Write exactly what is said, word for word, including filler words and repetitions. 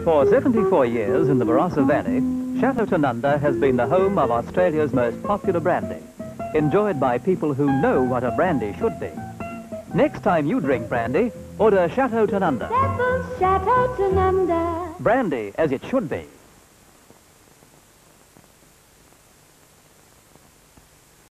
For seventy-four years in the Barossa Valley, Chateau Tanunda has been the home of Australia's most popular brandy, enjoyed by people who know what a brandy should be. Next time you drink brandy, order Chateau Tanunda. Seppelts Chateau Tanunda. Brandy as it should be.